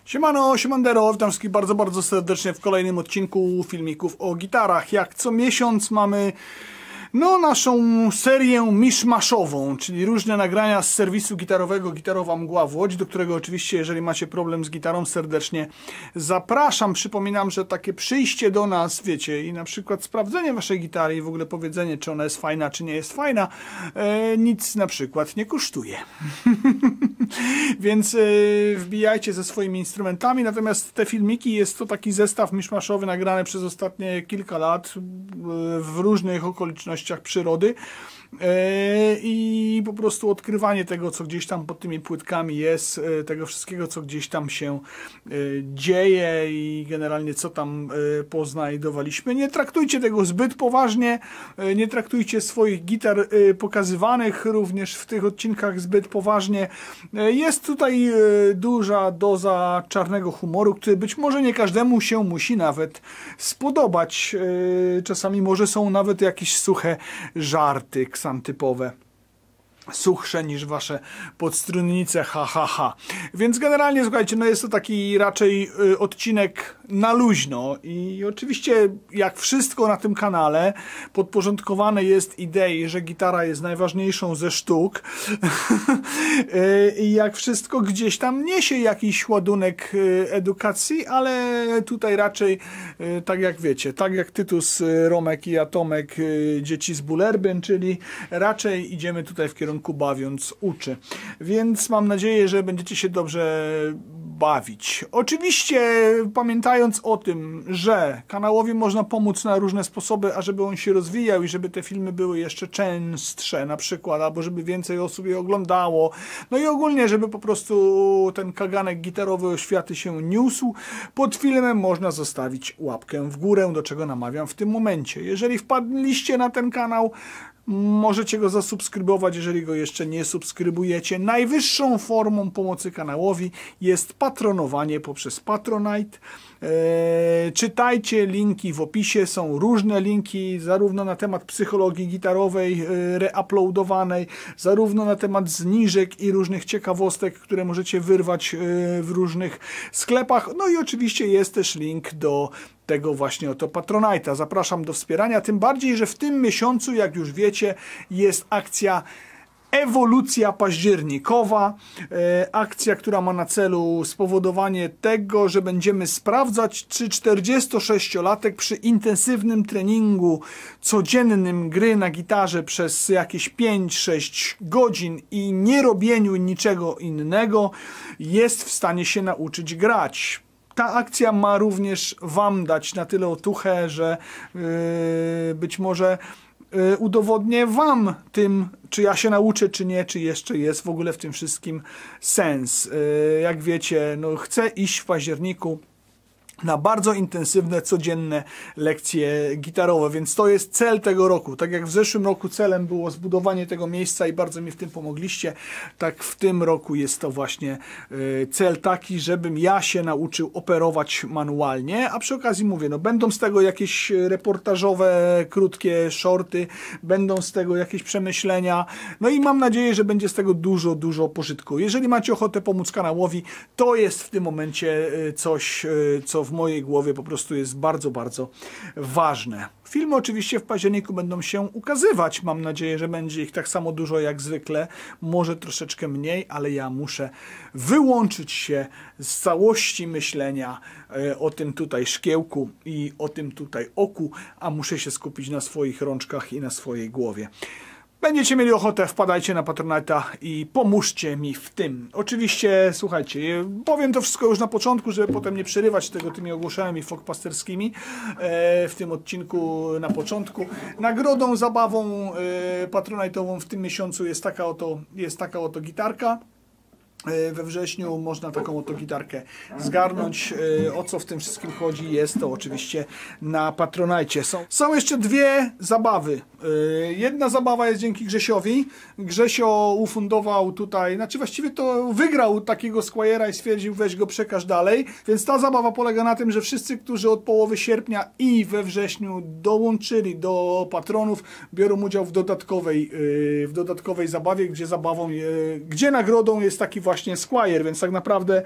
Siemano, siemandero, witam wszystkich bardzo, bardzo serdecznie w kolejnym odcinku filmików o gitarach. Jak co miesiąc mamy naszą serię miszmaszową, czyli różne nagrania z serwisu gitarowego Gitarowa Mgła w Łodzi, do którego oczywiście, jeżeli macie problem z gitarą, serdecznie zapraszam. Przypominam, że takie przyjście do nas, wiecie, i na przykład sprawdzenie waszej gitary i w ogóle powiedzenie, czy ona jest fajna, czy nie jest fajna, nic na przykład nie kosztuje. Więc wbijajcie ze swoimi instrumentami, natomiast te filmiki jest to taki zestaw miszmaszowy nagrany przez ostatnie kilka lat w różnych okolicznościach przyrody i po prostu odkrywanie tego, co gdzieś tam pod tymi płytkami jest, tego wszystkiego, co gdzieś tam się dzieje i generalnie co tam poznajdowaliśmy. Nie traktujcie tego zbyt poważnie, nie traktujcie swoich gitar pokazywanych również w tych odcinkach zbyt poważnie. Jest tutaj duża doza czarnego humoru, który być może nie każdemu się musi nawet spodobać. Czasami może są nawet jakieś suche żarty ksantypowe. Suchsze niż wasze podstrunnice, ha. Więc generalnie, słuchajcie, jest to taki raczej odcinek na luźno i oczywiście jak wszystko na tym kanale podporządkowane jest idei, że gitara jest najważniejszą ze sztuk i jak wszystko gdzieś tam niesie jakiś ładunek edukacji, ale tutaj raczej tak jak wiecie, tak jak Tytus, Romek i Atomek, dzieci z Bullerbyn, czyli raczej idziemy tutaj w kierunku bawiąc uczy. Więc mam nadzieję, że będziecie się dobrze bawić. Oczywiście pamiętając o tym, że kanałowi można pomóc na różne sposoby, ażeby on się rozwijał i żeby te filmy były jeszcze częstsze na przykład, albo żeby więcej osób je oglądało. No i ogólnie, żeby po prostu ten kaganek gitarowy oświaty się niósł. Pod filmem można zostawić łapkę w górę, do czego namawiam w tym momencie. Jeżeli wpadliście na ten kanał, możecie go zasubskrybować, jeżeli go jeszcze nie subskrybujecie. Najwyższą formą pomocy kanałowi jest patronowanie poprzez Patronite. Czytajcie linki w opisie, są różne linki, zarówno na temat psychologii gitarowej reuploadowanej, zarówno na temat zniżek i różnych ciekawostek, które możecie wyrwać w różnych sklepach. No i oczywiście jest też link do tego właśnie oto Patronite'a. Zapraszam do wspierania, tym bardziej, że w tym miesiącu, jak już wiecie, jest akcja Ewolucja październikowa, akcja, która ma na celu spowodowanie tego, że będziemy sprawdzać, czy 46-latek przy intensywnym treningu codziennym gry na gitarze przez jakieś 5-6 godzin i nie robieniu niczego innego jest w stanie się nauczyć grać. Ta akcja ma również wam dać na tyle otuchę, że być może udowodnię wam tym, czy ja się nauczę, czy nie, czy jeszcze jest w ogóle w tym wszystkim sens. Jak wiecie, chcę iść w październiku na bardzo intensywne, codzienne lekcje gitarowe, więc to jest cel tego roku. Tak jak w zeszłym roku celem było zbudowanie tego miejsca i bardzo mi w tym pomogliście, tak w tym roku jest to właśnie cel taki, żebym ja się nauczył operować manualnie, a przy okazji mówię, będą z tego jakieś reportażowe, krótkie shorty, będą z tego jakieś przemyślenia, i mam nadzieję, że będzie z tego dużo, dużo pożytku. Jeżeli macie ochotę pomóc kanałowi, to jest w tym momencie coś, co w mojej głowie po prostu jest bardzo, bardzo ważne. Filmy oczywiście w październiku będą się ukazywać. Mam nadzieję, że będzie ich tak samo dużo jak zwykle. Może troszeczkę mniej, ale ja muszę wyłączyć się z całości myślenia o tym tutaj szkiełku i o tym tutaj oku, a muszę się skupić na swoich rączkach i na swojej głowie. Będziecie mieli ochotę, wpadajcie na Patronite'a i pomóżcie mi w tym. Oczywiście, słuchajcie, powiem to wszystko już na początku, żeby potem nie przerywać tego tymi ogłoszeniami folkpasterskimi w tym odcinku na początku. Nagrodą, zabawą patronite'ową w tym miesiącu jest taka oto gitarka. We wrześniu można taką oto gitarkę zgarnąć. O co w tym wszystkim chodzi? Jest to oczywiście na Patronite. Są jeszcze dwie zabawy. Jedna zabawa jest dzięki Grzesiowi. Grzesio ufundował tutaj, właściwie to wygrał takiego Squire'a i stwierdził, weź go przekaż dalej. Więc ta zabawa polega na tym, że wszyscy, którzy od połowy sierpnia i we wrześniu dołączyli do patronów, biorą udział w dodatkowej zabawie, gdzie nagrodą jest taki właśnie właśnie Squier, więc tak naprawdę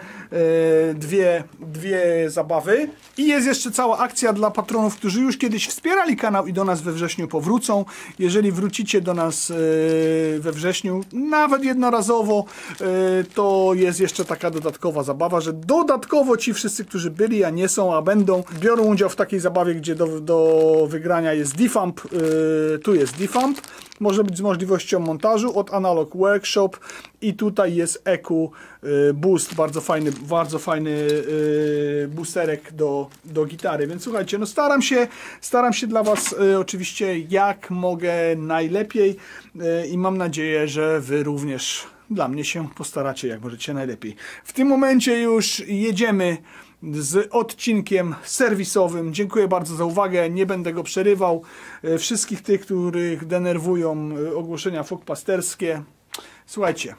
dwie zabawy. I jest jeszcze cała akcja dla patronów, którzy już kiedyś wspierali kanał i do nas we wrześniu powrócą. Jeżeli wrócicie do nas we wrześniu, nawet jednorazowo, to jest jeszcze taka dodatkowa zabawa, że dodatkowo ci wszyscy, którzy byli, a nie są, a będą, biorą udział w takiej zabawie, gdzie do wygrania jest Defump. Tu jest Defump. Może być z możliwością montażu od Analog Workshop i tutaj jest EQ Boost, bardzo fajny boosterek do gitary, więc słuchajcie, no staram się dla Was oczywiście jak mogę najlepiej i mam nadzieję, że Wy również dla mnie się postaracie jak możecie najlepiej. W tym momencie już jedziemy z odcinkiem serwisowym. Dziękuję bardzo za uwagę, nie będę go przerywał. Wszystkich tych, których denerwują ogłoszenia folkpasterskie. Słuchajcie.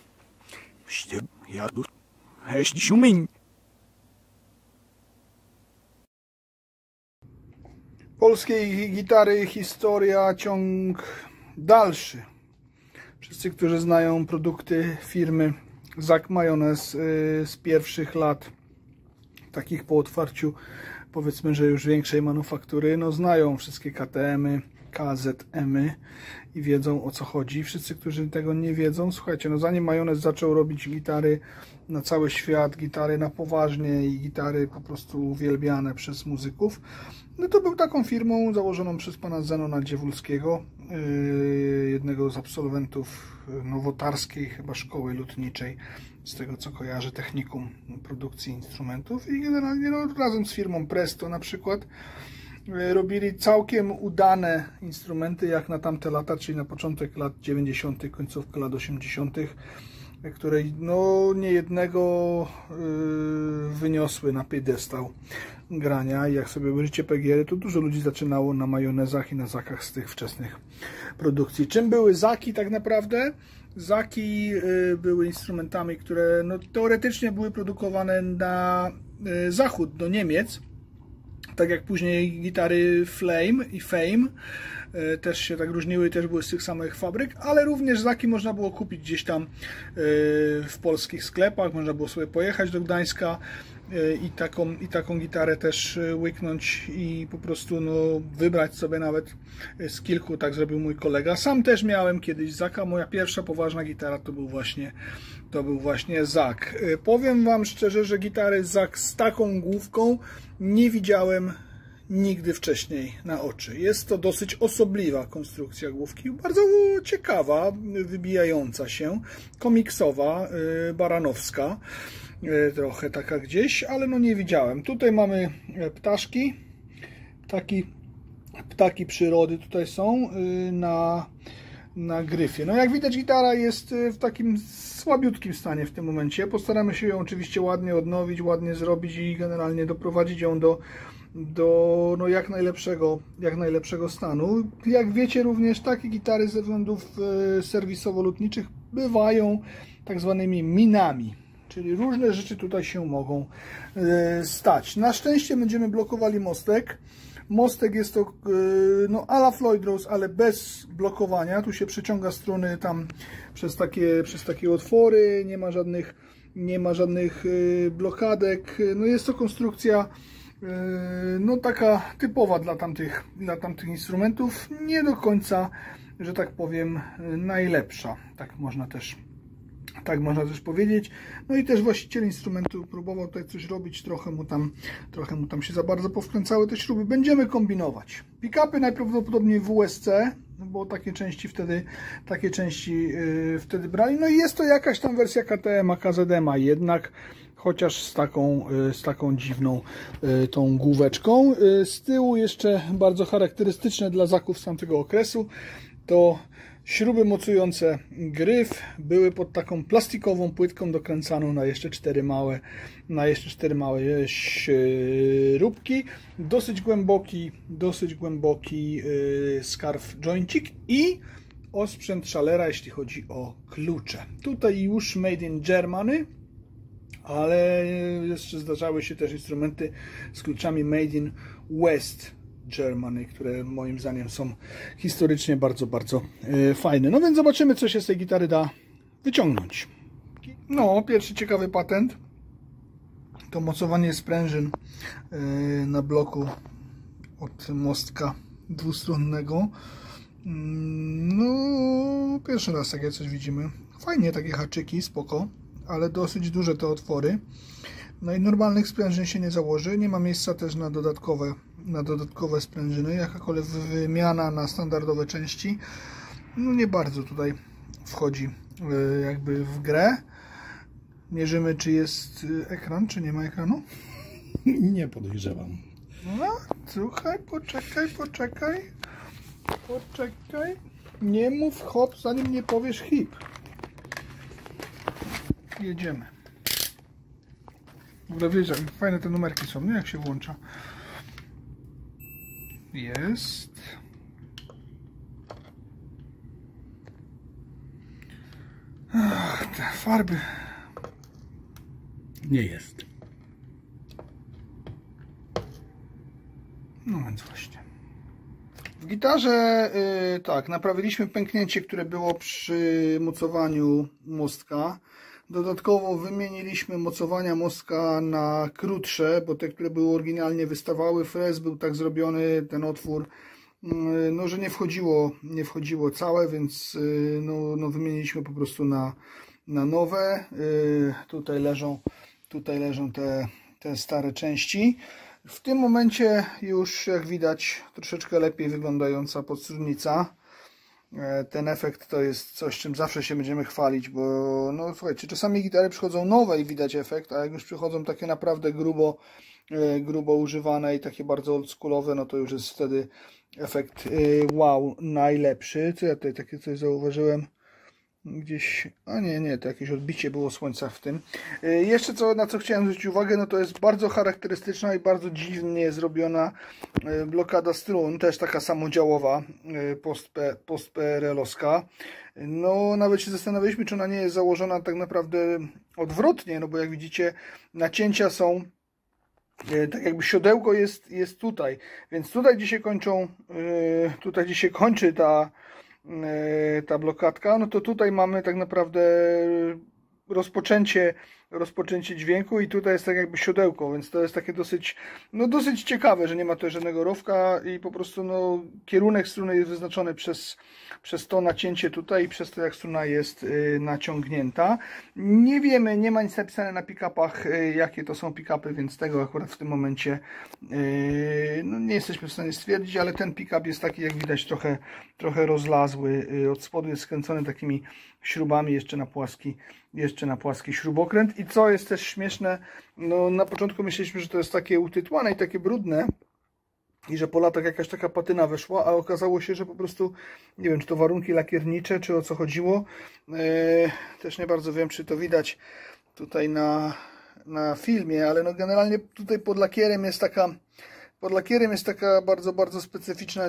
Polskiej gitary historia, ciąg dalszy. Wszyscy, którzy znają produkty firmy Zak Mayonez z pierwszych lat, takich po otwarciu, powiedzmy, że już większej manufaktury, no znają wszystkie KTM-y, KZM-y i wiedzą, o co chodzi. Wszyscy, którzy tego nie wiedzą, słuchajcie, no zanim Mayonez zaczął robić gitary na cały świat, gitary na poważnie i gitary po prostu uwielbiane przez muzyków, no to był taką firmą założoną przez pana Zenona Dziewulskiego, jednego z absolwentów nowotarskiej chyba szkoły lutniczej, z tego co kojarzę, technikum produkcji instrumentów, i generalnie no, razem z firmą Presto na przykład robili całkiem udane instrumenty jak na tamte lata, czyli na początek lat 90., końcówka lat 80., które no niejednego wyniosły na piedestał grania. I jak sobie obejrzycie PGR, to dużo ludzi zaczynało na Mayonezach i na Zakach z tych wczesnych produkcji. Czym były Zaki tak naprawdę? Zaki były instrumentami, które no, teoretycznie były produkowane na zachód, do Niemiec, tak jak później gitary Flame i Fame też się tak różniły, też były z tych samych fabryk, ale również Zaki można było kupić gdzieś tam w polskich sklepach, można było sobie pojechać do Gdańska i taką gitarę też łyknąć i po prostu no, wybrać sobie nawet z kilku, tak zrobił mój kolega. Sam też miałem kiedyś Zaka, moja pierwsza poważna gitara to był właśnie Zak. Powiem Wam szczerze, że gitary Zak z taką główką nie widziałem nigdy wcześniej na oczy. Jest to dosyć osobliwa konstrukcja główki, bardzo ciekawa, wybijająca się, komiksowa, baranowska, trochę taka gdzieś, ale no nie widziałem. Tutaj mamy ptaszki, ptaki przyrody tutaj są na gryfie. No jak widać, gitara jest w takim słabiutkim stanie w tym momencie. Postaramy się ją oczywiście ładnie odnowić, ładnie zrobić i generalnie doprowadzić ją do no jak najlepszego stanu. Jak wiecie, również takie gitary ze względów serwisowo-lutniczych bywają tak zwanymi minami, czyli różne rzeczy tutaj się mogą stać. Na szczęście będziemy blokowali mostek. Mostek jest to no, a la Floyd Rose, ale bez blokowania. Tu się przeciąga struny tam przez takie otwory, nie ma żadnych blokadek. No, jest to konstrukcja no, taka typowa dla tamtych instrumentów. Nie do końca, że tak powiem, najlepsza. Tak można też powiedzieć. No i też właściciel instrumentu próbował tutaj coś robić, trochę mu tam się za bardzo powkręcały te śruby. Będziemy kombinować. Pick-upy najprawdopodobniej WSC, bo takie części wtedy brali. No i jest to jakaś tam wersja KTM, KZM, jednak chociaż z taką dziwną tą główeczką. Z tyłu jeszcze bardzo charakterystyczne dla Zaków z tamtego okresu to śruby mocujące gryf były pod taką plastikową płytką dokręcaną na jeszcze cztery małe śrubki. Dosyć głęboki scarf jointik i osprzęt Schallera, jeśli chodzi o klucze. Tutaj już made in Germany, ale jeszcze zdarzały się też instrumenty z kluczami made in West Germany, które moim zdaniem są historycznie bardzo fajne. No więc zobaczymy, co się z tej gitary da wyciągnąć. No, pierwszy ciekawy patent to mocowanie sprężyn na bloku od mostka dwustronnego. No, pierwszy raz takie coś widzimy. Fajnie takie haczyki, spoko, ale dosyć duże te otwory. No i normalnych sprężyn się nie założy. Nie ma miejsca też na dodatkowe sprężyny. Jakakolwiek wymiana na standardowe części, no nie bardzo tutaj wchodzi jakby w grę. Mierzymy, czy jest ekran, czy nie ma ekranu. Nie podejrzewam. No, słuchaj, poczekaj. Nie mów hop, zanim nie powiesz hip. Jedziemy. W ogóle wiesz, jak fajne te numerki są, nie? Jak się włącza. Jest. Ach, te farby. Nie jest. No więc właśnie. W gitarze tak, naprawiliśmy pęknięcie, które było przy mocowaniu mostka. Dodatkowo wymieniliśmy mocowania mostka na krótsze, bo te, które były oryginalnie wystawały, frez był tak zrobiony, ten otwór, no, że nie wchodziło całe, więc no wymieniliśmy po prostu na nowe. Tutaj leżą te stare części. W tym momencie już, jak widać, troszeczkę lepiej wyglądająca podstrunnica. Ten efekt to jest coś, czym zawsze się będziemy chwalić, bo no słuchajcie, czasami gitary przychodzą nowe i widać efekt, a jak już przychodzą takie naprawdę grubo używane i takie bardzo oldschoolowe, no to już jest wtedy efekt wow, najlepszy. Co ja tutaj takie coś zauważyłem? Gdzieś, a nie, to jakieś odbicie było słońca w tym. Jeszcze na co chciałem zwrócić uwagę, no to jest bardzo charakterystyczna i bardzo dziwnie zrobiona blokada strun, też taka samodziałowa, post-PRL-owska. No nawet się zastanawialiśmy, czy ona nie jest założona tak naprawdę odwrotnie, no bo jak widzicie, nacięcia są tak jakby siodełko jest tutaj, więc tutaj gdzie się kończy ta blokadka, no to tutaj mamy tak naprawdę rozpoczęcie dźwięku i tutaj jest tak jakby siodełko, więc to jest takie dosyć ciekawe, że nie ma tutaj żadnego rowka i po prostu no, kierunek struny jest wyznaczony przez to nacięcie tutaj i przez to, jak struna jest naciągnięta. Nie wiemy, nie ma nic napisane na pick-upach, jakie to są pick-upy, więc tego akurat w tym momencie no, nie jesteśmy w stanie stwierdzić, ale ten pick-up jest taki, jak widać, trochę rozlazły. Od spodu jest skręcony takimi śrubami jeszcze na płaski śrubokręt. I co jest też śmieszne, no na początku myśleliśmy, że to jest takie utytłane i takie brudne i że po latach jakaś taka patyna weszła, a okazało się, że po prostu, nie wiem, czy to warunki lakiernicze, czy o co chodziło. Też nie bardzo wiem, czy to widać tutaj na filmie, ale no generalnie tutaj pod lakierem jest taka bardzo, bardzo specyficzna,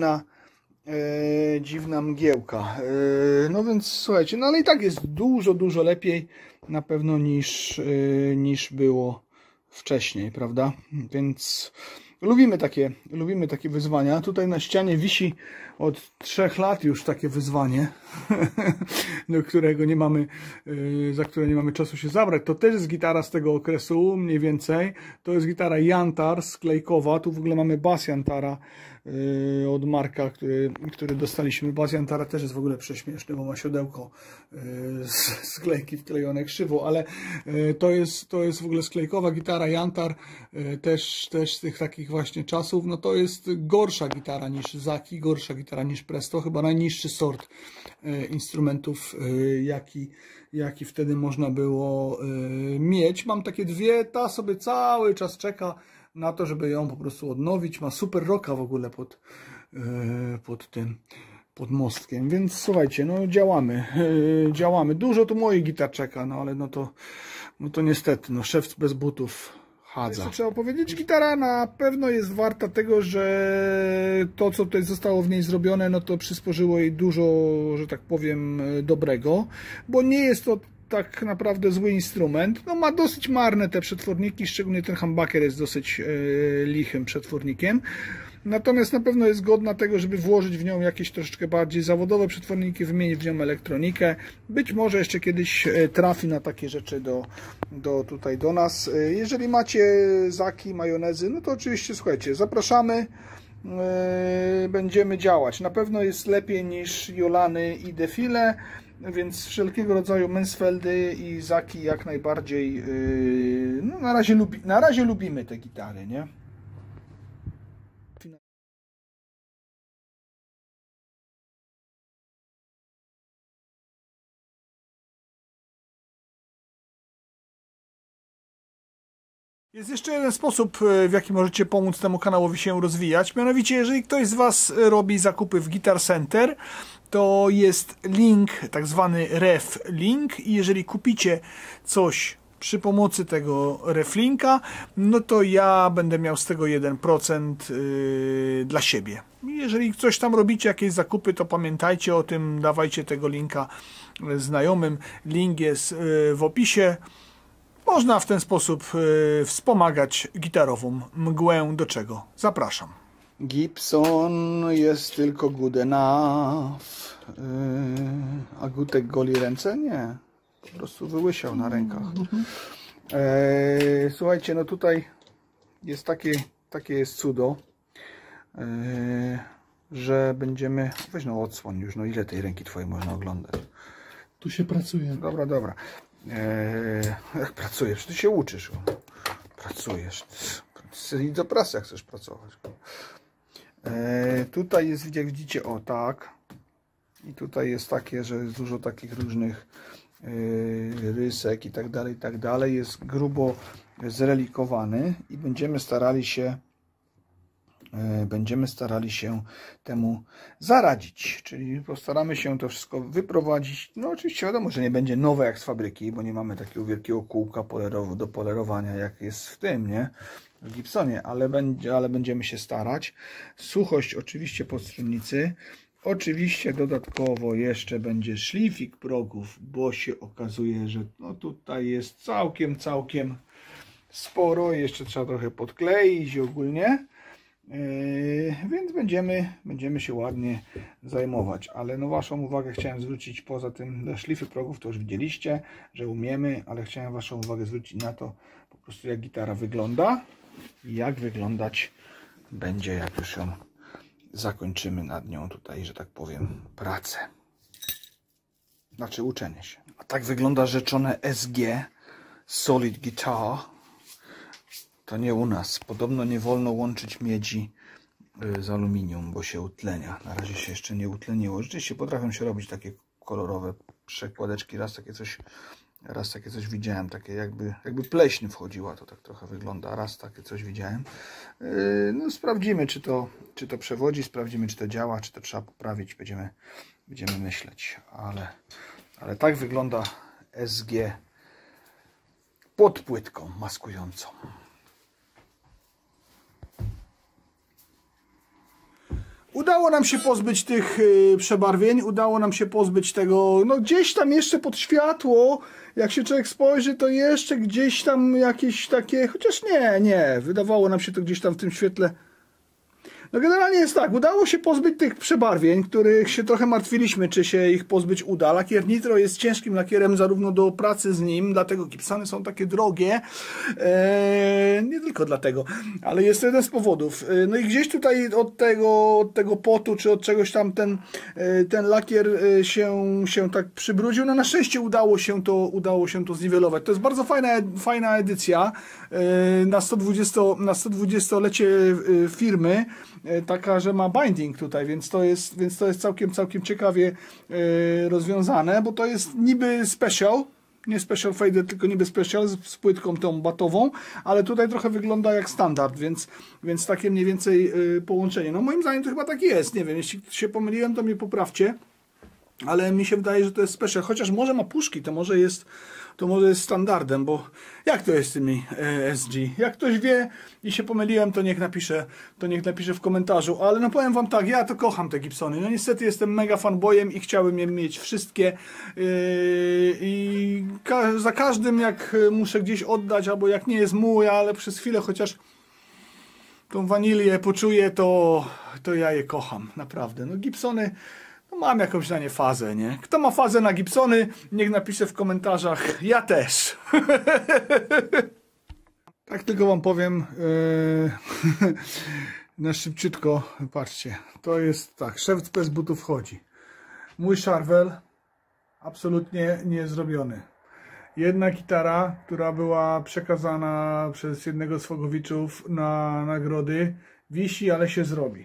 dziwna mgiełka. No więc słuchajcie, no ale i tak jest dużo lepiej na pewno niż było wcześniej, prawda? Więc lubimy takie wyzwania. Tutaj na ścianie wisi od 3 lat już takie wyzwanie, za które nie mamy czasu się zabrać. To też jest gitara z tego okresu, mniej więcej. To jest gitara Jantar sklejkowa. Tu w ogóle mamy bas Jantara od Marka, który dostaliśmy. Bas Jantara też jest w ogóle prześmieszny, bo ma siodełko z sklejki wklejone krzywo, ale to jest w ogóle sklejkowa gitara Jantar, też z tych takich właśnie czasów. No to jest gorsza gitara niż Zaki, gorsza gitara niż Presto, chyba najniższy sort instrumentów, jaki wtedy można było mieć. Mam takie dwie, ta sobie cały czas czeka na to, żeby ją po prostu odnowić. Ma super rocka w ogóle pod mostkiem, więc słuchajcie, no działamy. Dużo tu moich gitar czeka, no ale no to niestety, no szewc bez butów chadza. Trzeba powiedzieć, gitara na pewno jest warta tego, że to, co tutaj zostało w niej zrobione, no to przysporzyło jej dużo, że tak powiem, dobrego, bo nie jest to tak naprawdę zły instrument. No ma dosyć marne te przetworniki, szczególnie ten humbucker jest dosyć lichym przetwornikiem. natomiast na pewno jest godna tego, żeby włożyć w nią jakieś troszeczkę bardziej zawodowe przetworniki, wymienić w nią elektronikę. Być może jeszcze kiedyś trafi na takie rzeczy tutaj do nas. Jeżeli macie zaki, majonezy, no to oczywiście słuchajcie, zapraszamy. Będziemy działać. Na pewno jest lepiej niż Jolany i Defile, więc wszelkiego rodzaju Mansfeldy i zaki jak najbardziej. No na razie lubimy te gitary, nie? Jest jeszcze jeden sposób, w jaki możecie pomóc temu kanałowi się rozwijać. Mianowicie, jeżeli ktoś z Was robi zakupy w Guitar Center, to jest link, tak zwany ref link, i jeżeli kupicie coś przy pomocy tego ref linka, no to ja będę miał z tego 1% dla siebie. Jeżeli coś tam robicie, jakieś zakupy, to pamiętajcie o tym, dawajcie tego linka znajomym. Link jest w opisie. Można w ten sposób wspomagać gitarową mgłę, do czego zapraszam. Gibson jest tylko good enough. A Gutek goli ręce? Nie. Po prostu wyłysiał na rękach. Słuchajcie, no tutaj jest takie jest cudo, że będziemy... Weź no odsłoń już, no ile tej ręki twojej można oglądać? Tu się pracuje. Dobra. Jak pracujesz? Ty się uczysz. Pracujesz. Idź do pracy, jak chcesz pracować. Tutaj jest, jak widzicie, o tak. I tutaj jest takie, że jest dużo takich różnych rysek i tak dalej. Jest grubo zrelikowany i będziemy starali się temu zaradzić, czyli postaramy się to wszystko wyprowadzić. No oczywiście wiadomo, że nie będzie nowe jak z fabryki, bo nie mamy takiego wielkiego kółka do polerowania jak jest w tym, nie? W Gibsonie, ale będziemy się starać. Suchość oczywiście po stronnicy. Oczywiście dodatkowo jeszcze będzie szlifik progów, bo się okazuje, że no tutaj jest całkiem sporo. Jeszcze trzeba trochę podkleić ogólnie. Więc będziemy się ładnie zajmować, ale no waszą uwagę chciałem zwrócić, poza tym szlify progów to już widzieliście, że umiemy, ale chciałem waszą uwagę zwrócić na to po prostu, jak gitara wygląda i jak wyglądać będzie, jak już ją zakończymy nad nią tutaj, że tak powiem, pracę, znaczy uczenie się. A tak wygląda rzeczone SG Solid Guitar. To nie u nas. Podobno nie wolno łączyć miedzi z aluminium, bo się utlenia. Na razie się jeszcze nie utleniło. Rzeczywiście potrafią się robić takie kolorowe przekładeczki. Raz takie coś widziałem. Takie jakby pleśń wchodziła. To tak trochę wygląda. Raz takie coś widziałem. No sprawdzimy, czy to przewodzi. Sprawdzimy, czy to działa, czy to trzeba poprawić. Będziemy myśleć. Ale tak wygląda SG pod płytką maskującą. Udało nam się pozbyć tych przebarwień, udało nam się pozbyć tego, no gdzieś tam jeszcze pod światło, jak się człowiek spojrzy, to jeszcze gdzieś tam jakieś takie, chociaż nie, wydawało nam się to gdzieś tam w tym świetle. No generalnie jest tak, udało się pozbyć tych przebarwień, których się trochę martwiliśmy, czy się ich pozbyć uda. Lakier Nitro jest ciężkim lakierem zarówno do pracy z nim, dlatego Gibsony są takie drogie. Nie tylko dlatego, ale jest to jeden z powodów. No i gdzieś tutaj od tego potu, czy od czegoś tam ten lakier się tak przybrudził. No na szczęście udało się to zniwelować. To jest bardzo fajna edycja na 120-lecie firmy. Taka, że ma binding tutaj, więc to jest całkiem ciekawie rozwiązane, bo to jest niby special, nie special fader, tylko niby special z płytką tą batową, ale tutaj trochę wygląda jak standard, więc takie mniej więcej połączenie. No moim zdaniem to chyba tak jest, nie wiem, jeśli się pomyliłem, to mnie poprawcie, ale mi się wydaje, że to jest special, chociaż może ma puszki, to może jest standardem, bo jak to jest z tymi SG? Jak ktoś wie i się pomyliłem, to niech napisze w komentarzu, ale no powiem wam tak, ja to kocham te Gibsony, no niestety jestem mega fanboyem i chciałem je mieć wszystkie i za każdym jak muszę gdzieś oddać, albo jak nie jest mój, ale przez chwilę chociaż tą wanilię poczuję, to ja je kocham, naprawdę. No Gibsony, no mam jakąś na nie fazę, nie? Kto ma fazę na Gibsony, niech napisze w komentarzach, ja też. Tak tylko wam powiem, na szybciutko, patrzcie, to jest tak, szewc bez butów wchodzi. Mój szarwel absolutnie nie zrobiony. Jedna gitara, która była przekazana przez jednego z fogowiczów na nagrody, wisi, ale się zrobi.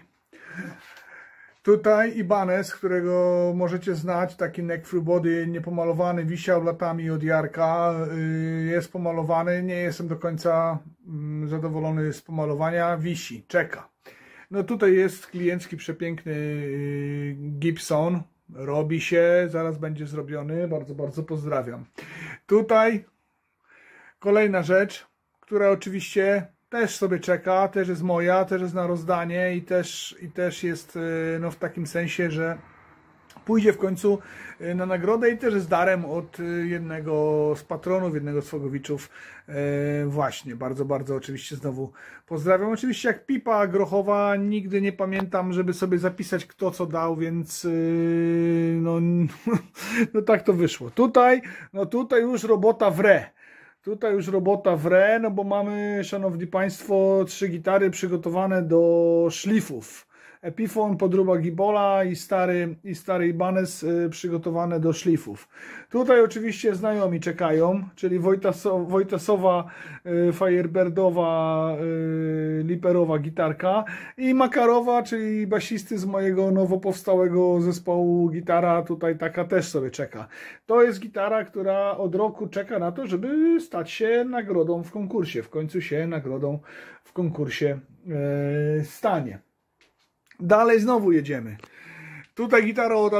Tutaj Ibanez, którego możecie znać, taki neck through body, niepomalowany, wisiał latami od Jarka, jest pomalowany, nie jestem do końca zadowolony z pomalowania, wisi, czeka. No tutaj jest kliencki, przepiękny Gibson, robi się, zaraz będzie zrobiony, bardzo, bardzo pozdrawiam. Tutaj kolejna rzecz, która oczywiście też sobie czeka, też jest moja, też jest na rozdanie i też jest no, w takim sensie, że pójdzie w końcu na nagrodę i też jest darem od jednego z patronów, jednego z fogowiczów. Właśnie, bardzo, bardzo oczywiście znowu pozdrawiam. Oczywiście jak pipa grochowa, nigdy nie pamiętam, żeby sobie zapisać kto co dał, więc no, no tak to wyszło. Tutaj już robota wre. Tutaj już robota wre, no bo mamy, szanowni państwo, 3 gitary przygotowane do szlifów. Epiphone, podróba Gibola i stary Ibanez przygotowane do szlifów. Tutaj oczywiście znajomi czekają, czyli Wojtasowa, Firebirdowa, Liperowa gitarka i Makarowa, czyli basisty z mojego nowo powstałego zespołu gitara, tutaj taka też sobie czeka. To jest gitara, która od roku czeka na to, żeby stać się nagrodą w konkursie. W końcu się nagrodą w konkursie stanie. Dalej znowu jedziemy. Tutaj gitara od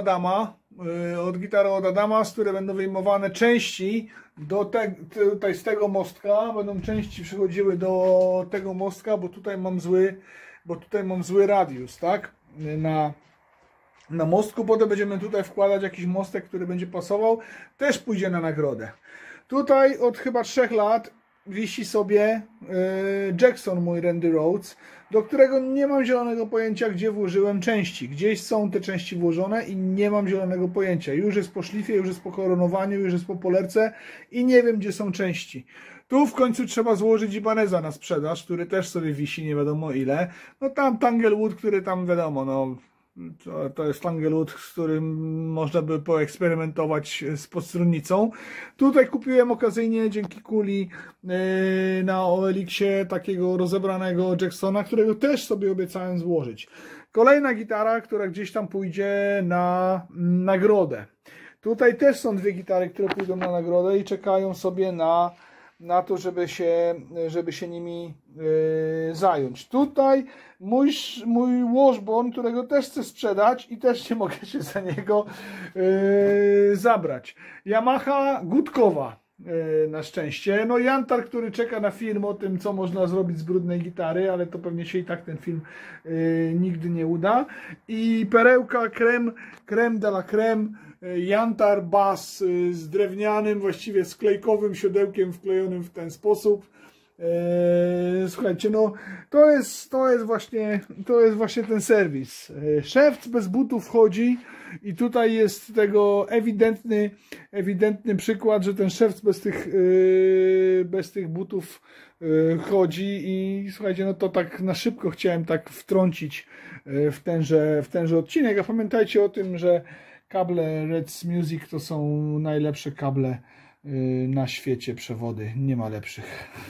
Adama, z której będą wyjmowane części tutaj z tego mostka, będą części przychodziły do tego mostka, bo tutaj mam zły radius, tak? Na mostku, potem będziemy tutaj wkładać jakiś mostek, który będzie pasował, też pójdzie na nagrodę. Tutaj od chyba 3 lat wisi sobie Jackson, mój Randy Rhoads, do którego nie mam zielonego pojęcia, gdzie włożyłem części. Gdzieś są te części włożone i nie mam zielonego pojęcia. Już jest po szlifie, już jest po koronowaniu, już jest po polerce i nie wiem, gdzie są części. Tu w końcu trzeba złożyć Ibaneza na sprzedaż, który też sobie wisi, nie wiadomo ile. No tam Tanglewood, który tam wiadomo, no to jest Tanglewood, z którym można by poeksperymentować z podstronnicą. Tutaj kupiłem okazyjnie dzięki Kuli na OLX-ie takiego rozebranego Jacksona, którego też sobie obiecałem złożyć. Kolejna gitara, która gdzieś tam pójdzie na nagrodę. Tutaj też są 2 gitary, które pójdą na nagrodę i czekają sobie na to, żeby się nimi zająć. Tutaj mój Washburn, którego też chcę sprzedać i też nie mogę się za niego zabrać. Yamaha Gutkowa na szczęście. No Jantar, który czeka na film o tym, co można zrobić z brudnej gitary, ale to pewnie się i tak ten film nigdy nie uda. I perełka creme de la creme, Jantar Bass z drewnianym, właściwie sklejkowym siodełkiem wklejonym w ten sposób. Słuchajcie, no to jest właśnie ten serwis. Szewc bez butów wchodzi i tutaj jest tego ewidentny przykład, że ten szewc bez tych butów chodzi i słuchajcie, no to tak na szybko chciałem tak wtrącić w tenże odcinek, a pamiętajcie o tym, że kable Reds Music to są najlepsze kable na świecie, przewody, nie ma lepszych.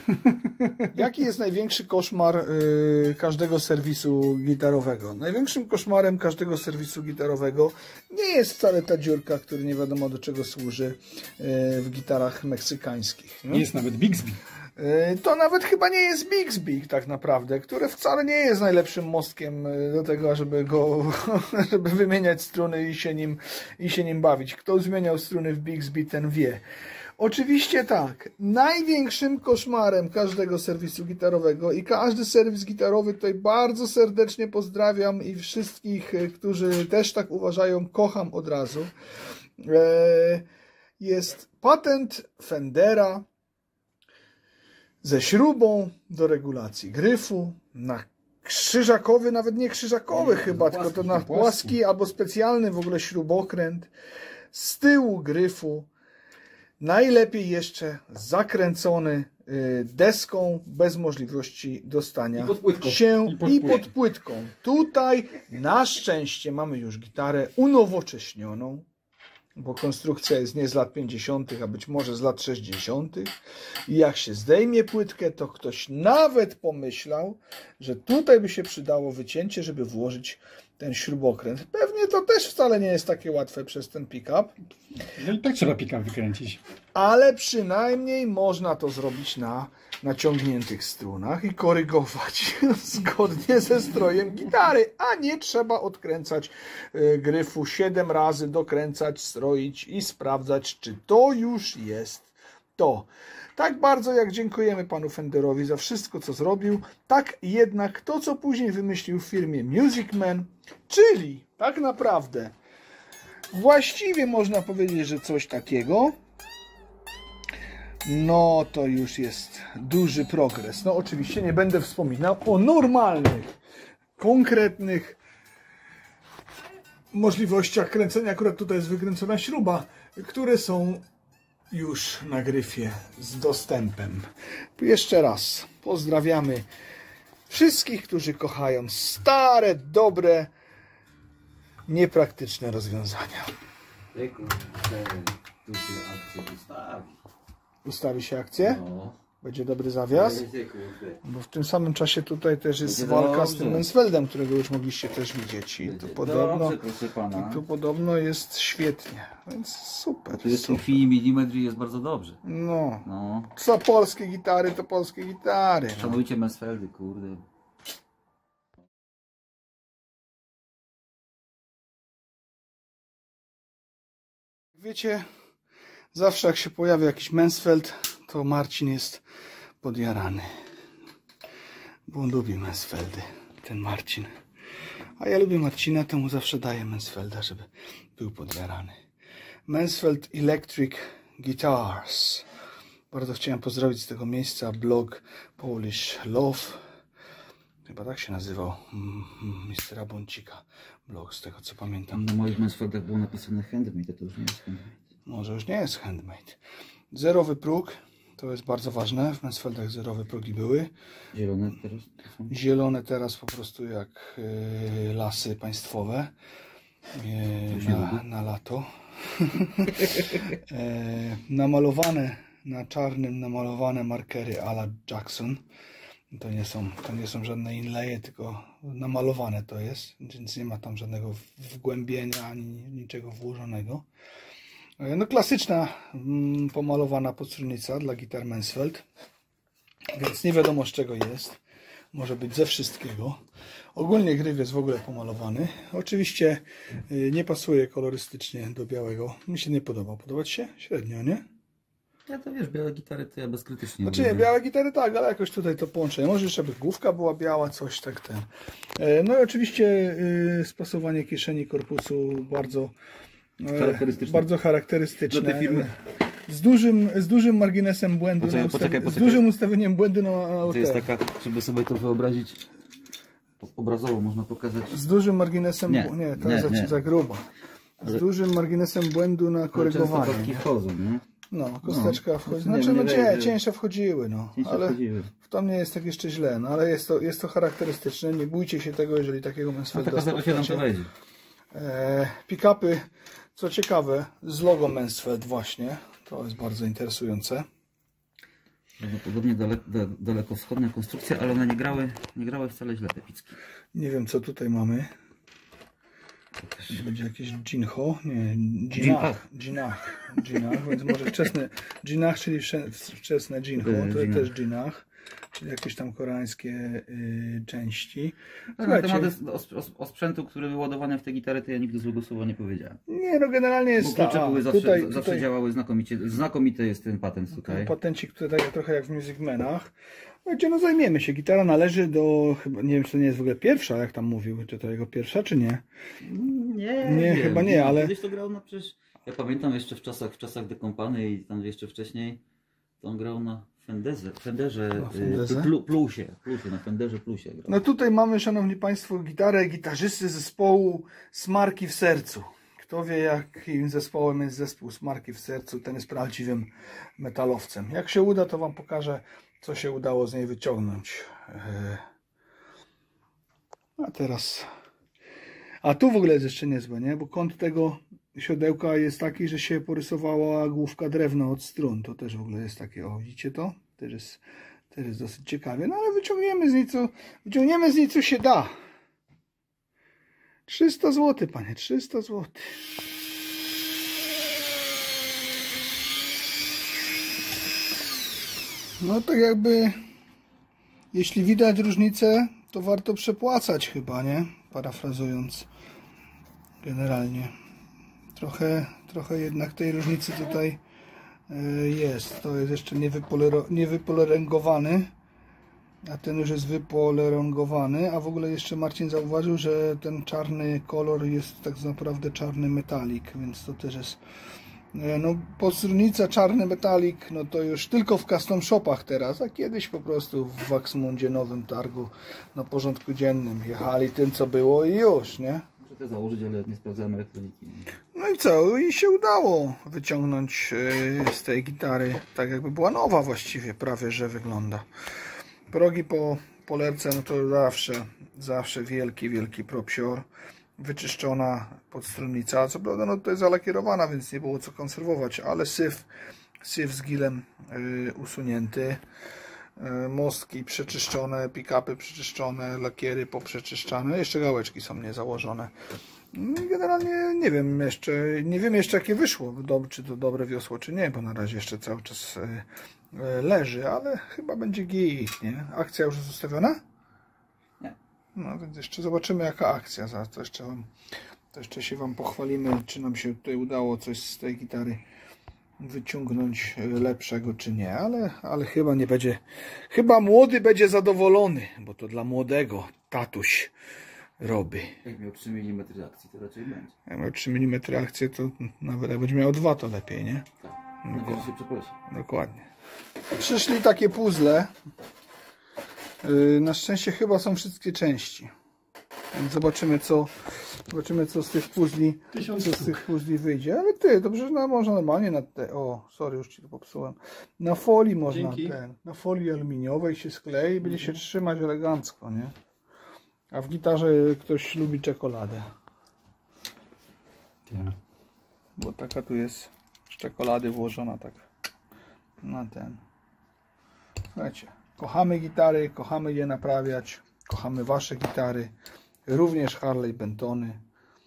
Jaki jest największy koszmar każdego serwisu gitarowego? Największym koszmarem każdego serwisu gitarowego nie jest wcale ta dziurka, która nie wiadomo do czego służy w gitarach meksykańskich. Nie jest nawet Bixby. To nawet chyba nie jest Bixby tak naprawdę, które wcale nie jest najlepszym mostkiem do tego, żeby wymieniać struny i się nim bawić. Kto zmieniał struny w Bixby, ten wie. Oczywiście tak, największym koszmarem każdego serwisu gitarowego i każdy serwis gitarowy tutaj bardzo serdecznie pozdrawiam i wszystkich, którzy też tak uważają, kocham od razu, jest patent Fendera ze śrubą do regulacji gryfu na krzyżakowy, nawet nie krzyżakowy chyba, tylko to na płaski albo specjalny w ogóle śrubokręt. Z tyłu gryfu. Najlepiej jeszcze zakręcony deską bez możliwości dostania się i pod płytką. Tutaj na szczęście mamy już gitarę unowocześnioną, bo konstrukcja jest nie z lat 50., a być może z lat 60. I jak się zdejmie płytkę, to ktoś nawet pomyślał, że tutaj by się przydało wycięcie, żeby włożyć ten śrubokręt. Pewnie to też wcale nie jest takie łatwe przez ten pick-up. No i tak trzeba pick-up wykręcić. Ale przynajmniej można to zrobić na naciągniętych strunach i korygować zgodnie ze strojem gitary, a nie trzeba odkręcać gryfu 7 razy, dokręcać, stroić i sprawdzać, czy to już jest to. Tak bardzo jak dziękujemy panu Fenderowi za wszystko, co zrobił, tak jednak to, co później wymyślił w firmie Music Man, czyli tak naprawdę właściwie można powiedzieć, że coś takiego, no to już jest duży progres. No oczywiście nie będę wspominał o normalnych, konkretnych możliwościach kręcenia. Akurat tutaj jest wykręcona śruba, które są już na gryfie z dostępem. Jeszcze raz pozdrawiamy wszystkich, którzy kochają stare, dobre, niepraktyczne rozwiązania. Ustawi się akcję? No. Będzie dobry zawias? Bo w tym samym czasie tutaj też jest walka z tym Mansfeldem, którego już mogliście też widzieć. I tu podobno jest świetnie. Więc super. Tu jest w tej chwili milimetr i jest bardzo dobrze. No. No. Co polskie gitary, to polskie gitary. No. Szanujcie Mansfeldy, kurde. Wiecie, zawsze jak się pojawia jakiś Mansfeld, to Marcin jest podjarany. Bo on lubi Mansfeldy, ten Marcin. A ja lubię Marcina, to mu zawsze daję Mansfelda, żeby był podjarany. Mansfeld Electric Guitars. Bardzo chciałem pozdrowić z tego miejsca blog Polish Love. Chyba tak się nazywał Mistera Bącika. Blog, z tego co pamiętam. Na moich Mansfeldach było napisane handmade, to już nie jest handmade. Może już nie jest handmade. Zerowy próg, to jest bardzo ważne. W Mansfeldach zerowe progi były. Zielone teraz? Zielone teraz po prostu jak lasy państwowe na lato. Namalowane na czarnym, namalowane markery a la Jackson. To nie są żadne inlaye, tylko namalowane to jest, więc nie ma tam żadnego wgłębienia ani niczego włożonego. No klasyczna pomalowana podstrunnica dla gitar Mansfeld, więc nie wiadomo z czego jest. Może być ze wszystkiego. Ogólnie gryf jest w ogóle pomalowany. Oczywiście nie pasuje kolorystycznie do białego. Mi się nie podoba. Podoba ci się? Średnio, nie? Ja to wiesz, białe gitary to ja bezkrytycznie. Znaczy nie, białe gitary tak, ale jakoś tutaj to połączenie. Może jeszcze by główka była biała, coś tak ten. No i oczywiście spasowanie kieszeni korpusu bardzo charakterystyczne. Do tej firmy. Z dużym marginesem błędu. Poczekaj. Z dużym ustawieniem błędu na to jest taka, żeby sobie to wyobrazić obrazowo, można pokazać. Z dużym marginesem błędu. Nie, to jest za grubo. Z dużym marginesem błędu na korygowanie. Często wchodzą, nie? No, kosteczka wchodzi. Znaczy, cieńsze wchodziły, no. Ale w tom nie jest tak jeszcze źle, no ale jest to charakterystyczne. Nie bójcie się tego, jeżeli takiego Mansfelda spotkacie. Pick-upy, co ciekawe, z logo Mansfeld właśnie. To jest bardzo interesujące. Prawdopodobnie dalekowschodnia konstrukcja, ale one nie grały wcale źle te picki. Nie wiem, co tutaj mamy. Będzie jakieś Jinho? Nie, Jinach, więc może wczesne Jinach, czyli wczesne Jinho, to jest też Jinach, czyli jakieś tam koreańskie części. Na temat o sprzętu, który był ładowany w te gitary, to ja nigdy złego słowa nie powiedziałem. Nie, no generalnie jest zawsze działały znakomicie. Znakomity jest ten patent tutaj. Patencik tutaj trochę jak w Music Manach. No zajmiemy się. Gitara należy do, chyba nie wiem, czy to nie jest w ogóle pierwsza, jak tam mówił, czy to jego pierwsza, czy nie? Nie, chyba nie, ale... Kiedyś to grał przecież, ja pamiętam jeszcze w czasach The Company i tam jeszcze wcześniej, to on grał na Fenderze Fenderze? Plusie, na Fenderze Plusie grał. No tutaj mamy, szanowni państwo, gitarę gitarzysty zespołu Smarki w sercu. Kto wie, jakim zespołem jest zespół Smarki w sercu, ten jest prawdziwym metalowcem. Jak się uda, to wam pokażę, co się udało z niej wyciągnąć. A teraz... A tu w ogóle jest jeszcze niezłe, nie? Bo kąt tego siodełka jest taki, że się porysowała główka drewna od strun. To też w ogóle jest takie, o widzicie to? Też jest dosyć ciekawie. No ale wyciągniemy z niej co się da. 300 zł, panie, 300 zł. No tak jakby, jeśli widać różnicę, to warto przepłacać chyba, nie? Parafrazując generalnie. Trochę jednak tej różnicy tutaj jest. To jest jeszcze niewypoleręgowany, a ten już jest wypoleręgowany. A w ogóle jeszcze Marcin zauważył, że ten czarny kolor jest tak naprawdę czarny metalik, więc to też jest... No, podstrunnica czarny metalik, no to już tylko w custom shopach teraz, a kiedyś po prostu w Waxmundzie Nowym Targu na porządku dziennym jechali tym, co było i już, nie? Muszę to założyć, ale nie sprawdzałem elektroniki. No i co? I się udało wyciągnąć z tej gitary, tak jakby była nowa właściwie, prawie że wygląda. Progi po polerce, no to zawsze wielki propsior. Wyczyszczona podstrunnica, co prawda no to jest zalakierowana, więc nie było co konserwować, ale syf z gilem usunięty, mostki przeczyszczone, pick-upy przeczyszczone, lakiery poprzeczyszczane, jeszcze gałeczki są niezałożone. Generalnie nie wiem jeszcze jakie wyszło, czy to dobre wiosło, czy nie, bo na razie jeszcze cały czas leży, ale chyba będzie git, nie? Akcja już jest ustawiona? No więc jeszcze zobaczymy jaka akcja, to jeszcze się wam pochwalimy, czy nam się tutaj udało coś z tej gitary wyciągnąć lepszego, czy nie, ale chyba nie będzie, chyba młody będzie zadowolony, bo to dla młodego tatuś robi. Jak miał 3 mm akcji, to raczej będzie. Jak miał 3 mm akcji, to nawet jak będzie miał 2, to lepiej, nie? Tak, no, się przeprosi. Dokładnie. Przyszli takie puzzle. Na szczęście chyba są wszystkie części. Więc zobaczymy co z tych puzli wyjdzie. Ale ty, dobrze, no, można normalnie na te. O, sorry, już ci to popsułem. Na folii można na folii aluminiowej się sklei i będzie się trzymać elegancko, nie? A w gitarze ktoś lubi czekoladę. Bo taka tu jest z czekolady włożona tak na ten. Słuchajcie. Kochamy gitary, kochamy je naprawiać, kochamy wasze gitary, również Harley Bentony.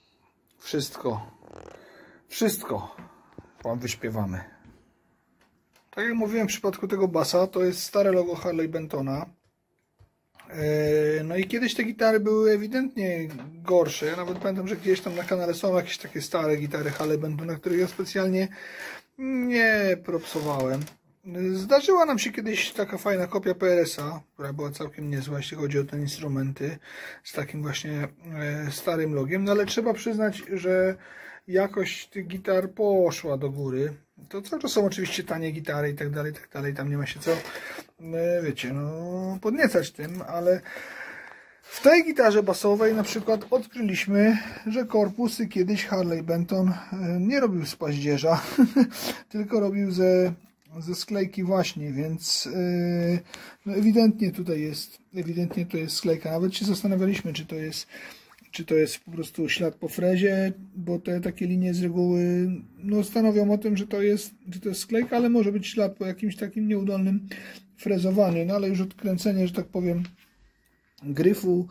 Wszystko wam wyśpiewamy. Tak jak mówiłem w przypadku tego basa, to jest stare logo Harley Bentona. No i kiedyś te gitary były ewidentnie gorsze. Ja nawet pamiętam, że gdzieś tam na kanale są jakieś takie stare gitary Harley Bentona, których ja specjalnie nie propsowałem. Zdarzyła nam się kiedyś taka fajna kopia PRS-a, która była całkiem niezła, jeśli chodzi o te instrumenty, z takim właśnie starym logiem, no ale trzeba przyznać, że jakość tych gitar poszła do góry. To cały czas są oczywiście tanie gitary i tak dalej, tam nie ma się co, wiecie, no podniecać tym, ale w tej gitarze basowej na przykład odkryliśmy, że korpusy kiedyś Harley Benton nie robił z paździerza, tylko robił ze sklejki właśnie, więc no ewidentnie to jest sklejka. Nawet się zastanawialiśmy, czy to jest po prostu ślad po frezie, bo te takie linie z reguły no, stanowią o tym, że to jest sklejka, ale może być ślad po jakimś takim nieudolnym frezowaniu. No ale już odkręcenie, że tak powiem, gryfu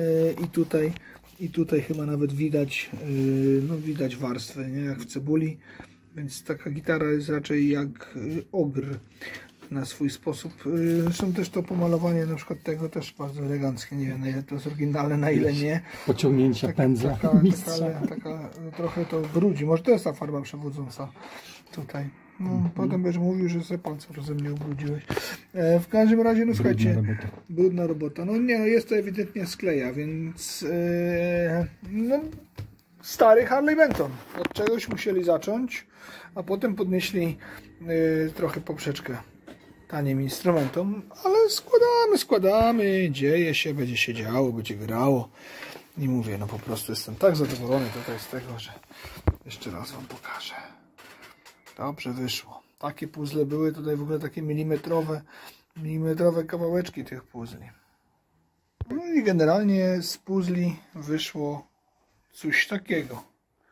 i tutaj chyba nawet widać, no widać warstwę, nie? Jak w cebuli. Więc taka gitara jest raczej jak ogr na swój sposób. Zresztą też to pomalowanie na przykład tego też bardzo eleganckie. Nie wiem na ile to jest oryginalne, na ile nie. Pociągnięcia pędzla taka trochę to brudzi. Może to jest ta farba przewodząca tutaj. No, potem będziesz mówił, że sobie palcem rozum mnie ubrudziłeś. W każdym razie, no słuchajcie, brudna robota. No nie, no jest to ewidentnie skleja, więc no, stary Harley Benton. Od czegoś musieli zacząć, a potem podnieśli trochę poprzeczkę. tanim instrumentom, ale składamy, dzieje się, będzie się działo, będzie grało i mówię, no po prostu jestem tak zadowolony tutaj z tego, że jeszcze raz wam pokażę. Dobrze wyszło. Takie puzzle były tutaj w ogóle takie milimetrowe kawałeczki tych puzli. No i generalnie z puzli wyszło coś takiego.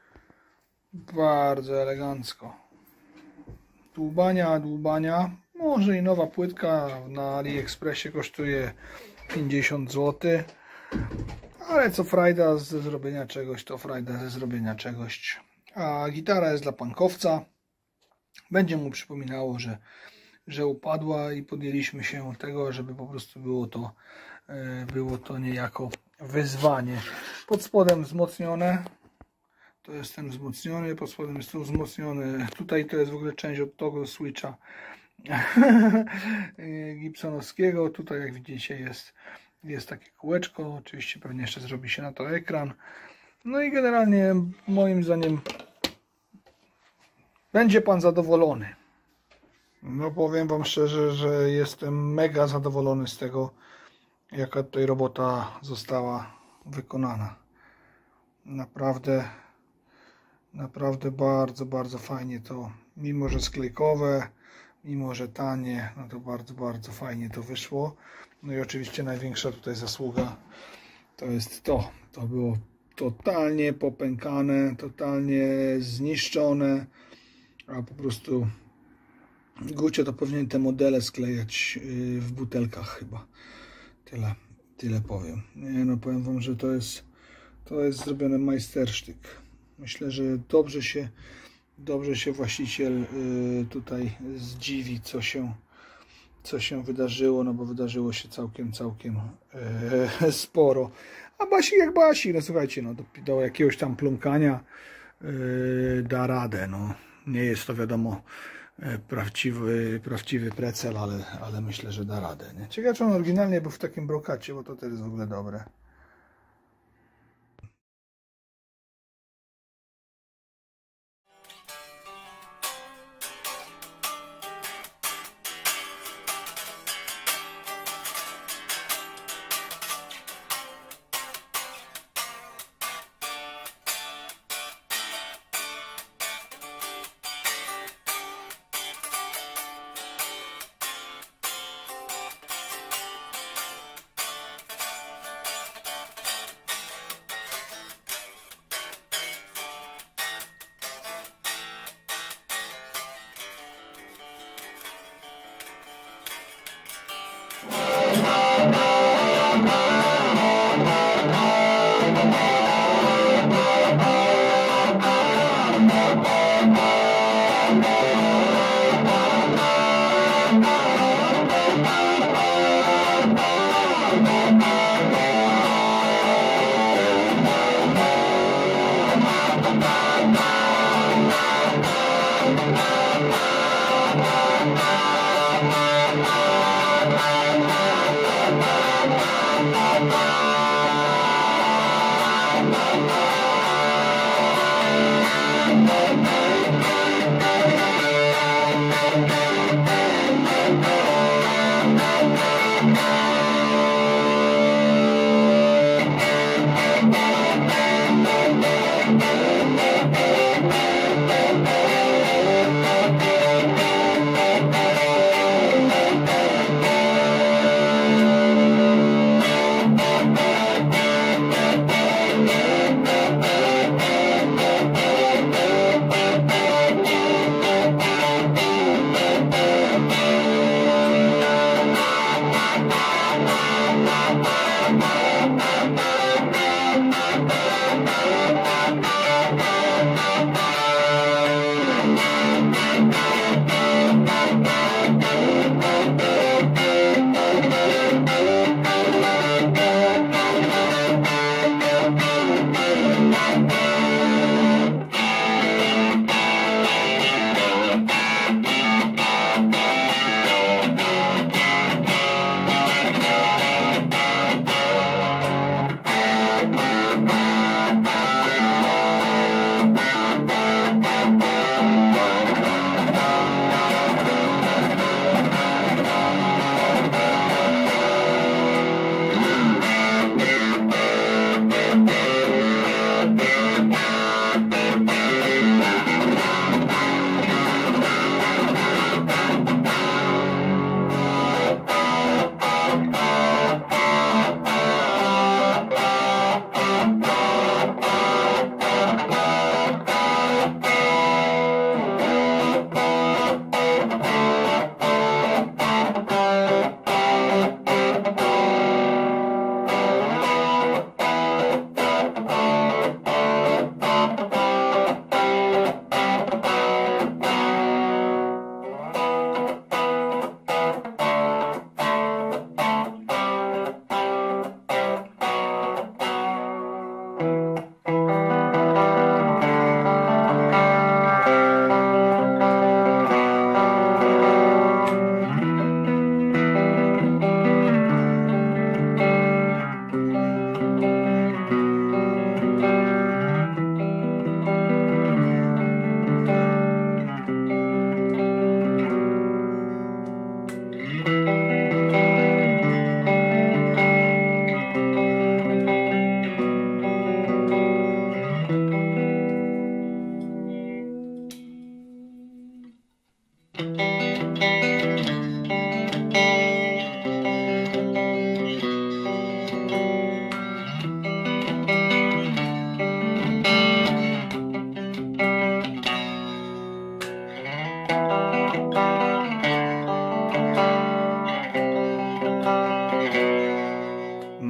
Bardzo elegancko. Dłubania. Może i nowa płytka na AliExpressie kosztuje 50 zł. Ale co frajda ze zrobienia czegoś, to frajda ze zrobienia czegoś. A gitara jest dla punkowca. Będzie mu przypominało, że upadła i podjęliśmy się tego, żeby po prostu było to niejako wyzwanie. Pod spodem wzmocnione. To jest ten wzmocniony, pod spodem jest tu wzmocniony. Tutaj to jest w ogóle część od toggle switcha gibsonowskiego. Tutaj jak widzicie jest takie kółeczko. Oczywiście pewnie jeszcze zrobi się na to ekran. No i generalnie moim zdaniem będzie pan zadowolony. No powiem wam szczerze, że jestem mega zadowolony z tego, jaka tutaj robota została wykonana. Naprawdę bardzo fajnie to, mimo że sklejkowe, mimo że tanie, no to bardzo fajnie to wyszło. No i oczywiście największa tutaj zasługa to jest to. To było totalnie popękane, totalnie zniszczone, a po prostu Gucio to powinien te modele sklejać w butelkach chyba. Tyle powiem. Nie, no powiem wam, że to jest zrobiony majstersztyk. Myślę, że dobrze się właściciel tutaj zdziwi, co się wydarzyło, no bo wydarzyło się całkiem sporo. A basik jak basik, no słuchajcie, no do jakiegoś tam plumkania da radę, no. Nie jest to wiadomo prawdziwy precel, ale myślę, że da radę, nie? Ciekawe, czy on oryginalnie był w takim brokacie, bo to też jest w ogóle dobre.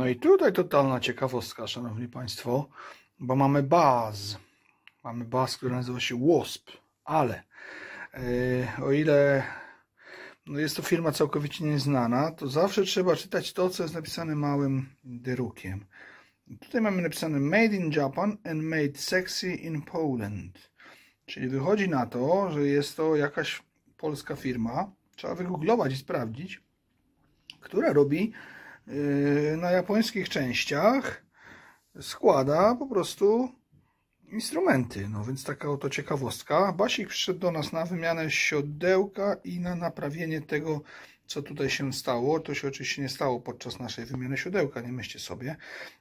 No i tutaj totalna ciekawostka, szanowni państwo, bo mamy baz. Mamy baz, który nazywa się Wasp, ale o ile jest to firma całkowicie nieznana, to zawsze trzeba czytać to, co jest napisane małym drukiem. Tutaj mamy napisane Made in Japan and Made Sexy in Poland. Czyli wychodzi na to, że jest to jakaś polska firma, trzeba wygooglować i sprawdzić, która robi na japońskich częściach, składa po prostu instrumenty. No więc taka oto ciekawostka. Basik przyszedł do nas na wymianę siodełka i na naprawienie tego, co tutaj się stało. To się oczywiście nie stało podczas naszej wymiany siodełka, nie myślcie sobie.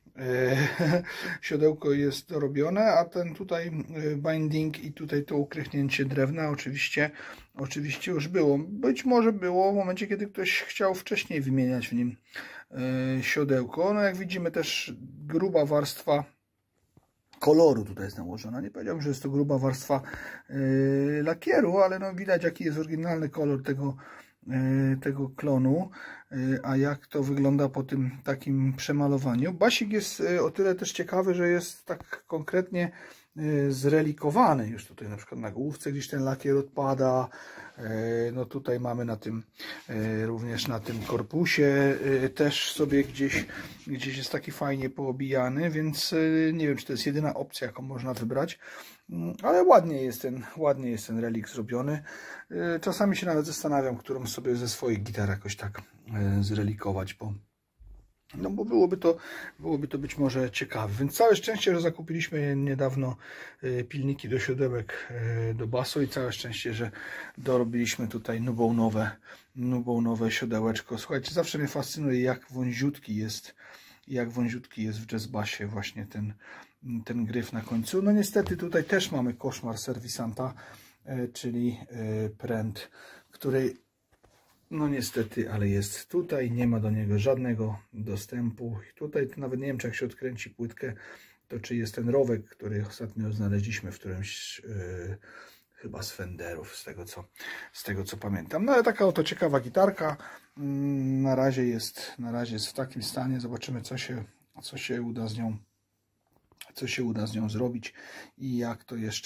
Siodełko jest dorobione, a ten tutaj binding i tutaj to ukrychnięcie drewna oczywiście już było. Być może było w momencie, kiedy ktoś chciał wcześniej wymieniać w nim siodełko. No jak widzimy, też gruba warstwa koloru tutaj jest nałożona. Nie powiedziałbym, że jest to gruba warstwa lakieru, ale no widać, jaki jest oryginalny kolor tego klonu, a jak to wygląda po tym takim przemalowaniu. Basik jest o tyle też ciekawy, że jest tak konkretnie zrelikowany. Już tutaj na przykład na główce gdzieś ten lakier odpada. No tutaj mamy na tym, również na tym korpusie też sobie gdzieś jest taki fajnie poobijany, więc nie wiem, czy to jest jedyna opcja, jaką można wybrać, ale ładnie jest ten relik zrobiony. Czasami się nawet zastanawiam, którą sobie ze swoich gitar jakoś tak zrelikować, bo byłoby to być może ciekawe. Więc całe szczęście, że zakupiliśmy niedawno pilniki do siodełek do basu i całe szczęście, że dorobiliśmy tutaj nubonowe siodełeczko. Słuchajcie, zawsze mnie fascynuje, jak wąziutki jest w jazz bassie właśnie ten gryf na końcu. No niestety tutaj też mamy koszmar serwisanta, czyli pręt, który no niestety, ale jest tutaj, nie ma do niego żadnego dostępu. Tutaj to nawet nie wiem, czy jak się odkręci płytkę, to czy jest ten rowek, który ostatnio znaleźliśmy w którymś chyba z Fenderów, z tego co pamiętam. No ale taka oto ciekawa gitarka. Na razie jest w takim stanie. Zobaczymy, co się uda z nią zrobić i jak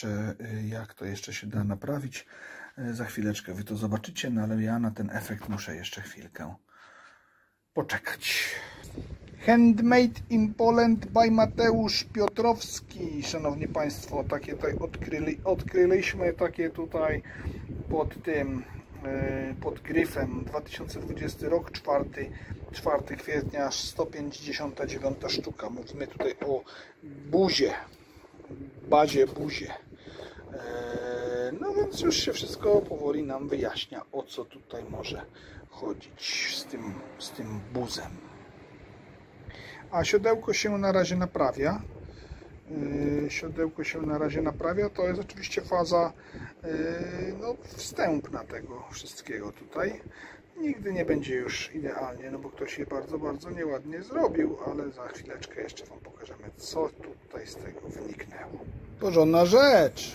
to jeszcze się da naprawić. Za chwileczkę wy to zobaczycie, no ale ja na ten efekt muszę jeszcze chwilkę poczekać. Handmade in Poland by Mateusz Piotrowski. Szanowni państwo, takie tutaj odkryliśmy takie tutaj pod gryfem 2020 rok, 4 kwietnia, aż 159 sztuka. Mówimy tutaj o bazie buzie. No więc już się wszystko powoli nam wyjaśnia, o co tutaj może chodzić z tym buzem. A siodełko się na razie naprawia. To jest oczywiście faza wstępna tego wszystkiego tutaj. Nigdy nie będzie już idealnie, no bo ktoś je bardzo, bardzo nieładnie zrobił, ale za chwileczkę jeszcze wam pokażemy, co tutaj z tego wyniknęło. Porządna rzecz!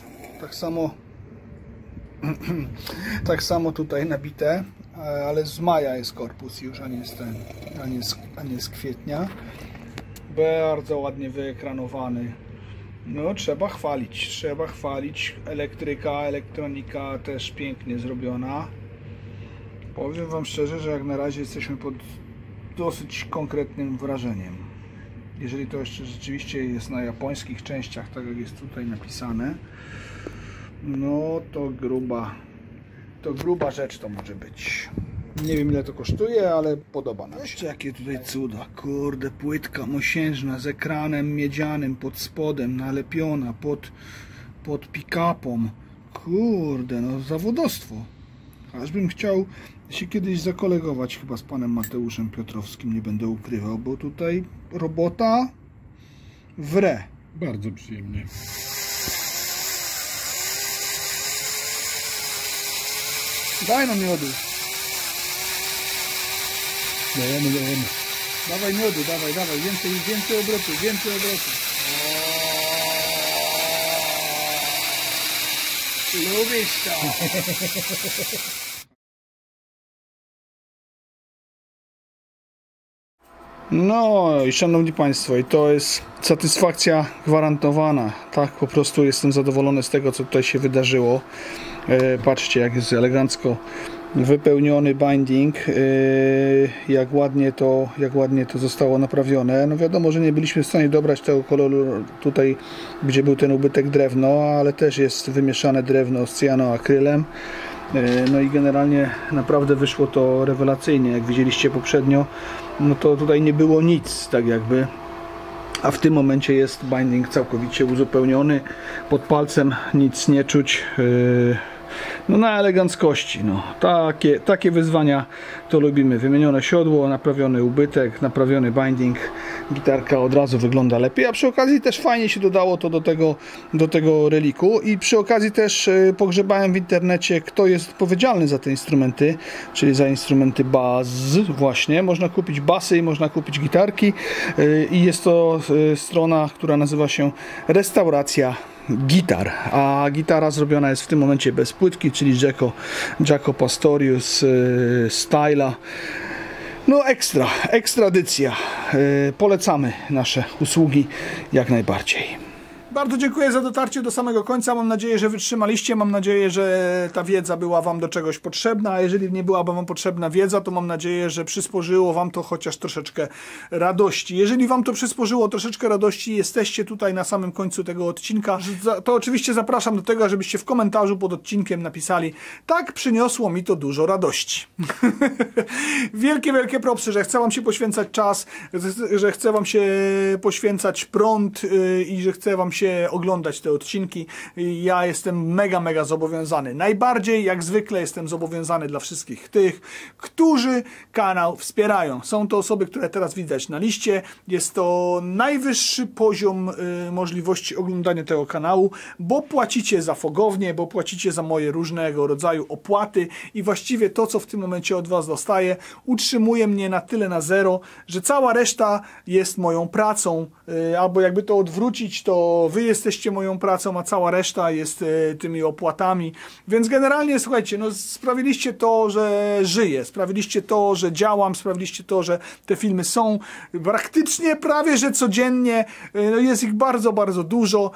Tak samo tutaj nabite, ale z maja jest korpus już, a nie z kwietnia. Bardzo ładnie wyekranowany. No trzeba chwalić. Elektronika też pięknie zrobiona. Powiem wam szczerze, że jak na razie jesteśmy pod dosyć konkretnym wrażeniem. Jeżeli to jeszcze rzeczywiście jest na japońskich częściach, tak jak jest tutaj napisane, no to gruba rzecz to może być. Nie wiem, ile to kosztuje, ale podoba nam się. Jeszcze jakie tutaj cuda. Kurde, płytka mosiężna z ekranem miedzianym pod spodem, nalepiona pod pick-upą. Kurde, no zawodostwo. Aż bym chciał się kiedyś zakolegować chyba z panem Mateuszem Piotrowskim, nie będę ukrywał, bo tutaj robota wre. Bardzo przyjemnie. Daj nam miodu. Dajemy. Dawaj miodu, dawaj. Więcej obrotów. Lubisz to. No i szanowni państwo, i to jest satysfakcja gwarantowana. Tak, po prostu jestem zadowolony z tego, co tutaj się wydarzyło. Patrzcie, jak jest elegancko wypełniony binding, jak ładnie to zostało naprawione. No wiadomo, że nie byliśmy w stanie dobrać tego koloru tutaj, gdzie był ten ubytek drewno, ale też jest wymieszane drewno z cyjanoakrylem. No i generalnie naprawdę wyszło to rewelacyjnie. Jak widzieliście poprzednio, no to tutaj nie było nic, tak jakby. A w tym momencie jest binding całkowicie uzupełniony. Pod palcem nic nie czuć. No na eleganckości, no. Takie wyzwania to lubimy. Wymienione siodło, naprawiony ubytek, naprawiony binding. Gitarka od razu wygląda lepiej, a przy okazji też fajnie się dodało to do tego reliku. I przy okazji też pogrzebałem w internecie, kto jest odpowiedzialny za te instrumenty, czyli za instrumenty bass właśnie. Można kupić basy i można kupić gitarki. I jest to strona, która nazywa się Restauracja Gitar, a gitara zrobiona jest w tym momencie bez płytki, czyli Jaco Pastorius Styla. No ekstra edycja. Polecamy nasze usługi jak najbardziej. Bardzo dziękuję za dotarcie do samego końca. Mam nadzieję, że wytrzymaliście. Mam nadzieję, że ta wiedza była wam do czegoś potrzebna. A jeżeli nie byłaby wam potrzebna wiedza, to mam nadzieję, że przysporzyło wam to chociaż troszeczkę radości. Jeżeli wam to przysporzyło troszeczkę radości, jesteście tutaj na samym końcu tego odcinka, to oczywiście zapraszam do tego, żebyście w komentarzu pod odcinkiem napisali: tak, przyniosło mi to dużo radości. Wielkie propsy, że chcę wam się poświęcać czas, że chcę wam się poświęcać prąd i że chcę wam się oglądać te odcinki. Ja jestem mega zobowiązany. Najbardziej, jak zwykle, jestem zobowiązany dla wszystkich tych, którzy kanał wspierają. Są to osoby, które teraz widać na liście. Jest to najwyższy poziom możliwości oglądania tego kanału, bo płacicie za fogownię, bo płacicie za moje różnego rodzaju opłaty i właściwie to, co w tym momencie od was dostaję, utrzymuje mnie na tyle na zero, że cała reszta jest moją pracą, albo jakby to odwrócić, to wy jesteście moją pracą, a cała reszta jest tymi opłatami. Więc generalnie, słuchajcie, no sprawiliście to, że żyję, sprawiliście to, że działam, sprawiliście to, że te filmy są praktycznie prawie, że codziennie. No jest ich bardzo dużo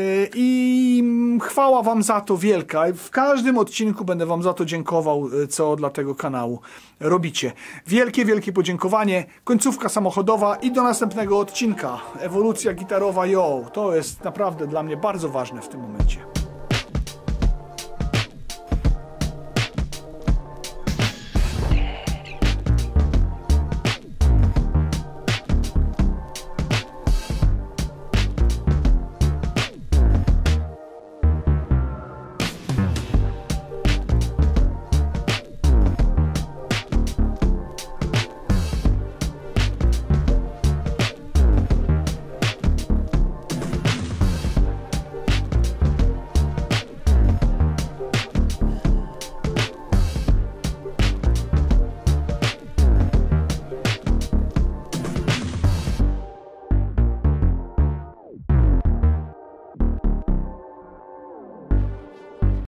i chwała wam za to wielka. W każdym odcinku będę wam za to dziękował, co dla tego kanału robicie. Wielkie podziękowanie. Końcówka samochodowa i do następnego odcinka. Ewolucja gitarowa, to jest naprawdę dla mnie bardzo ważne w tym momencie.